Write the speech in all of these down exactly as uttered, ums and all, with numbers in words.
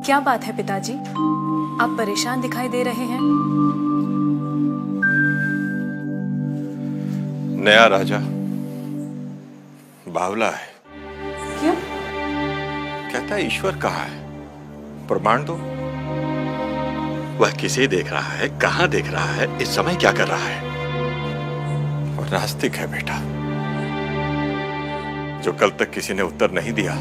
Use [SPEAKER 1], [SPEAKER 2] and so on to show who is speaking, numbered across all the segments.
[SPEAKER 1] क्या बात है पिताजी, आप परेशान दिखाई दे रहे हैं।
[SPEAKER 2] नया राजा बावला है।
[SPEAKER 1] क्यों?
[SPEAKER 2] कहता है ईश्वर कहाँ है, प्रमाण दो। वह किसे देख रहा है, कहां देख रहा है, इस समय क्या कर रहा है। और नास्तिक है बेटा, जो कल तक किसी ने उत्तर नहीं दिया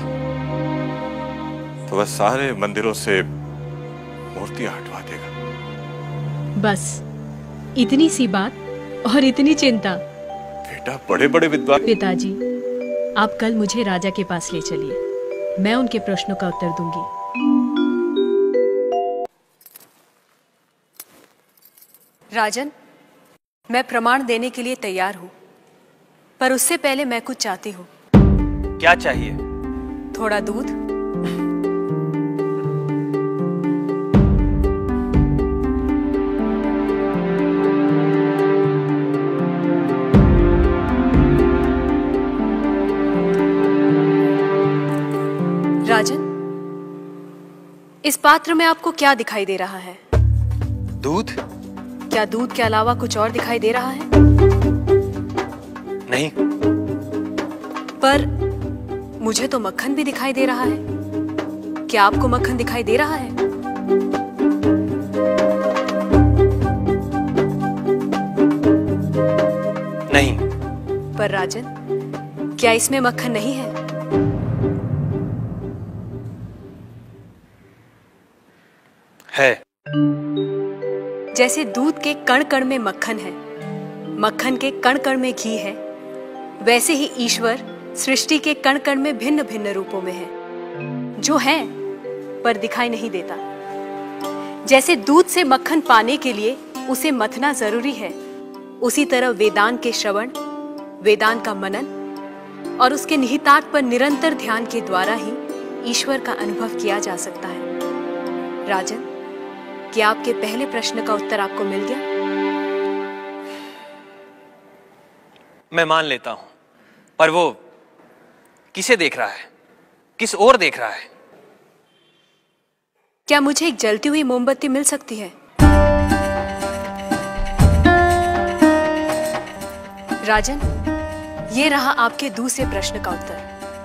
[SPEAKER 2] तो वह सारे मंदिरों से मूर्तियां हटवा देगा।
[SPEAKER 3] बस इतनी सी बात और इतनी चिंता।
[SPEAKER 2] बेटा बड़े बड़े विद्वान।
[SPEAKER 3] पिताजी, आप कल मुझे राजा के पास ले चलिए, मैं उनके प्रश्नों का उत्तर दूंगी।
[SPEAKER 1] राजन, मैं प्रमाण देने के लिए तैयार हूं, पर उससे पहले मैं कुछ चाहती हूं।
[SPEAKER 4] क्या चाहिए?
[SPEAKER 1] थोड़ा दूध। राजन, इस पात्र में आपको क्या दिखाई दे रहा है?
[SPEAKER 4] दूध?
[SPEAKER 1] क्या दूध के अलावा कुछ और दिखाई दे रहा है?
[SPEAKER 4] नहीं।
[SPEAKER 1] पर मुझे तो मक्खन भी दिखाई दे रहा है। क्या आपको मक्खन दिखाई दे रहा है?
[SPEAKER 4] नहीं।
[SPEAKER 1] पर राजन, क्या इसमें मक्खन नहीं है?
[SPEAKER 4] है।
[SPEAKER 1] जैसे दूध के कण कण में मक्खन है, मक्खन के कण कण में घी है, वैसे ही ईश्वर सृष्टि के कण कण में भिन्न भिन्न रूपों में है, जो है पर दिखाई नहीं देता। जैसे दूध से मक्खन पाने के लिए उसे मथना जरूरी है, उसी तरह वेदांत के श्रवण, वेदांत का मनन और उसके निहितार्थ पर निरंतर ध्यान के द्वारा ही ईश्वर का अनुभव किया जा सकता है। राजन, क्या आपके पहले प्रश्न का उत्तर आपको मिल गया?
[SPEAKER 4] मैं मान लेता हूं, पर वो किसे देख रहा है, किस ओर देख रहा है?
[SPEAKER 1] क्या मुझे एक जलती हुई मोमबत्ती मिल सकती है? राजन, ये रहा आपके दूसरे प्रश्न का उत्तर।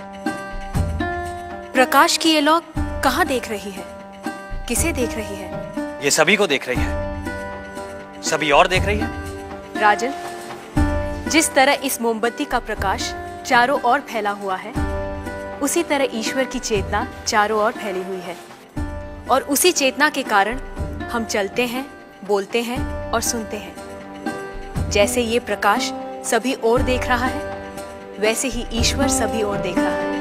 [SPEAKER 1] प्रकाश की ये लौ कहां देख रही है, किसे देख रही है?
[SPEAKER 4] ये सभी को देख रही है। सभी और देख रही है?
[SPEAKER 1] राजन, जिस तरह इस मोमबत्ती का प्रकाश चारों ओर फैला हुआ है, उसी तरह ईश्वर की चेतना चारों ओर फैली हुई है, और उसी चेतना के कारण हम चलते हैं, बोलते हैं और सुनते हैं। जैसे ये प्रकाश सभी ओर देख रहा है, वैसे ही ईश्वर सभी ओर देख रहा है।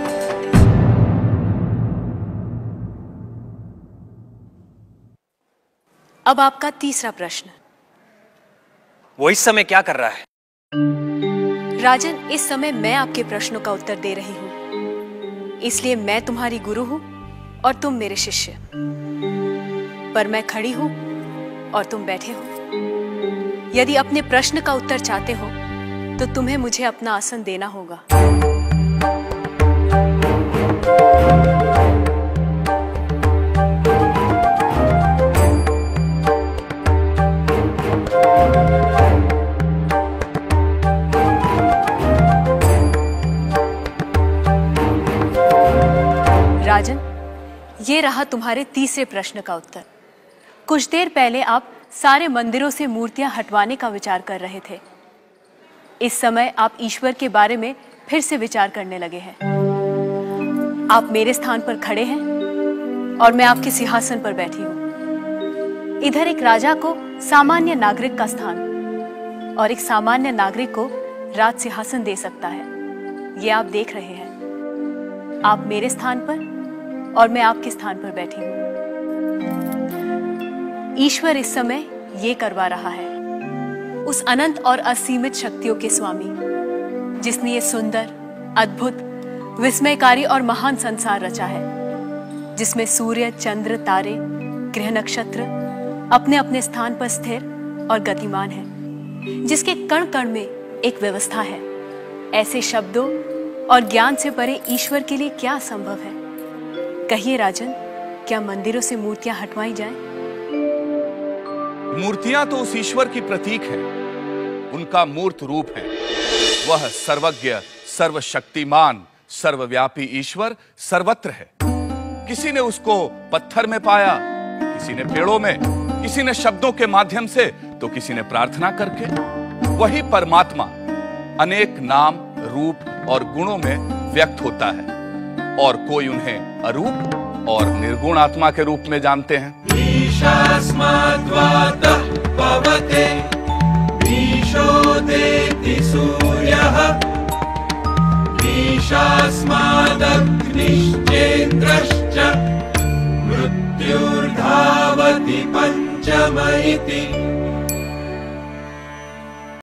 [SPEAKER 1] अब आपका तीसरा प्रश्न।
[SPEAKER 4] वो इस समय क्या कर रहा है?
[SPEAKER 1] राजन, इस समय मैं आपके प्रश्नों का उत्तर दे रही हूं, इसलिए मैं तुम्हारी गुरु हूं और तुम मेरे शिष्य। पर मैं खड़ी हूं और तुम बैठे हो। यदि अपने प्रश्न का उत्तर चाहते हो तो तुम्हें मुझे अपना आसन देना होगा। राजन, ये रहा तुम्हारे तीसरे प्रश्न का उत्तर। कुछ देर पहले आप सारे मंदिरों से मूर्तियां हटवाने का विचार कर रहे थे। इस समय आप ईश्वर के बारे में फिर से विचार करने लगे हैं। आप मेरे स्थान पर खड़े हैं और मैं आपके सिंहासन पर बैठी हूं। इधर एक राजा को सामान्य नागरिक का स्थान और एक सामान्य नागरिक को राज सिंहासन दे सकता है, ये आप देख रहे हैं। आप मेरे स्थान पर और मैं आपके स्थान पर बैठी हूं। ईश्वर इस समय ये करवा रहा है, उस अनंत और असीमित शक्तियों के स्वामी, जिसने ये सुंदर, अद्भुत, विस्मयकारी और महान संसार रचा है, जिसमें सूर्य, चंद्र, तारे, ग्रह, नक्षत्र अपने अपने स्थान पर स्थिर और गतिमान है, जिसके कण कण में एक व्यवस्था है। ऐसे शब्दों और ज्ञान से परे ईश्वर के लिए क्या संभव है? कहिए राजन, क्या मंदिरों से मूर्तियां हटवाई जाएं?
[SPEAKER 5] मूर्तियां तो उस ईश्वर की प्रतीक है, उनका मूर्त रूप है। वह सर्वज्ञ, सर्वशक्तिमान, सर्वव्यापी ईश्वर सर्वत्र है। किसी ने उसको पत्थर में पाया, किसी ने पेड़ों में, किसी ने शब्दों के माध्यम से, तो किसी ने प्रार्थना करके। वही परमात्मा अनेक नाम, रूप और गुणों में व्यक्त होता है, और कोई उन्हें अरूप और निर्गुण आत्मा के रूप में जानते हैं।
[SPEAKER 6] ईशास्माद्वातः पवते ईशोदेति सूर्यः ईशास्मादग्निश्चेन्द्रश्च मृत्युर्धावति पंचम इति